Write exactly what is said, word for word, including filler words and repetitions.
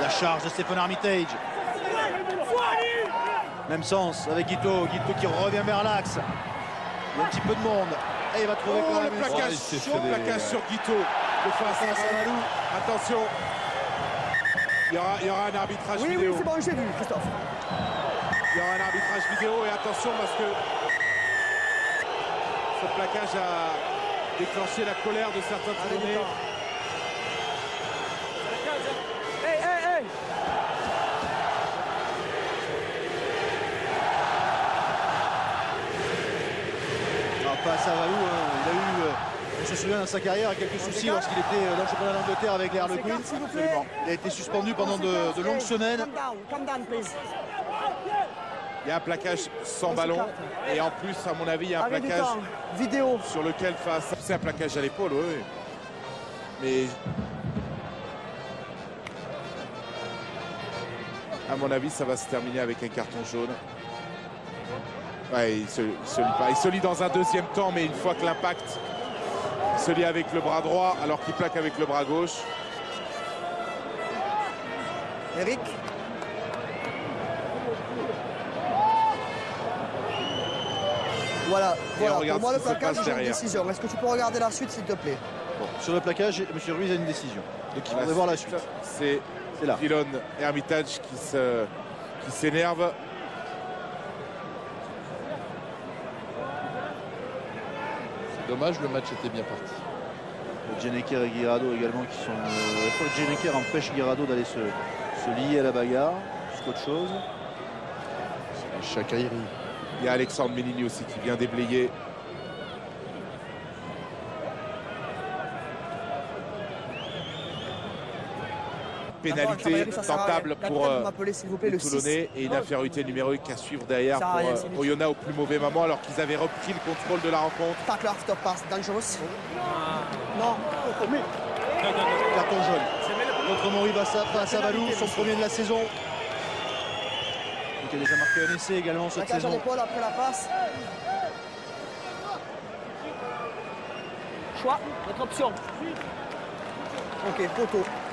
La charge de Stephen Armitage. Même sens avec Guito. Guito qui revient vers l'axe. Il y a un petit peu de monde. Et il va trouver oh, quand le même plaquage, une sur, des... plaquage sur Guito de face à Savalou. Attention. Il y, aura, il y aura un arbitrage oui, vidéo. Oui, c'est bon, j'ai vu, Christophe. Il y aura un arbitrage vidéo et attention parce que ce plaquage a déclenché la colère de certains Toulonnais. Hey, hey, hey. Alors, pas à Savalou, hein. Il a eu, euh, on se souvient dans sa carrière, quelques soucis lorsqu'il était dans le championnat d'Angleterre avec les Harlequins. Il a été suspendu pendant de, de longues semaines. Il y a un plaquage sans ballon et en plus, à mon avis, il y a un plaquage vidéo sur lequel face. C'est un plaquage à l'épaule, oui. Mais à mon avis, ça va se terminer avec un carton jaune. Ouais, il se, il se lie pas. Il se lie dans un deuxième temps, mais une fois que l'impact se lie avec le bras droit, alors qu'il plaque avec le bras gauche. Eric. Voilà, voilà. Pour moi le plaquage c'est une décision. Est-ce que tu peux regarder la suite s'il te plaît? Bon, sur le plaquage, M. Ruiz a une décision. Donc il faudrait voir la suite. C'est Dillon Armitage qui se, qui s'énerve. C'est dommage, le match était bien parti. Djeneker et Guirado également qui sont... Euh, je crois que Djeneker empêche Guirado d'aller se, se lier à la bagarre, plus qu'autre chose. C'est Chakairi. Il y a Alexandre Ménini aussi qui vient déblayer. Pénalité tentable pour euh, les Toulonnais et une infériorité numérique à suivre derrière pour euh, Oyonnax au plus mauvais moment alors qu'ils avaient repris le contrôle de la rencontre. Tackler, stop pass, dangerous. Non. Carton jaune. Notre Mori Savalou, son premier de la saison. Donc il a déjà marqué un essai également cette plaquage saison. À l'épaule après la passe. Choix, notre option. Ok, poteau.